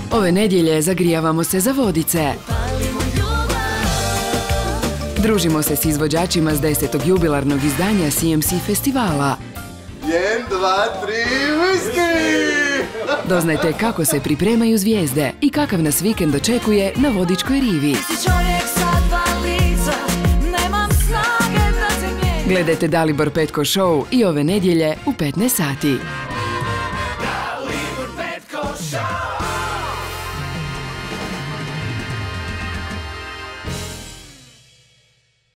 Ove nedjelje zagrijavamo se za Vodice. Družimo se s izvođačima s 10. jubilarnog izdanja CMC festivala. 1, 2, 3, whisky! Doznajte kako se pripremaju zvijezde i kakav nas vikend očekuje na Vodičkoj rivi. Gledajte Dalibor Petko show i ove nedjelje u 15 sati. Dalibor Petko show!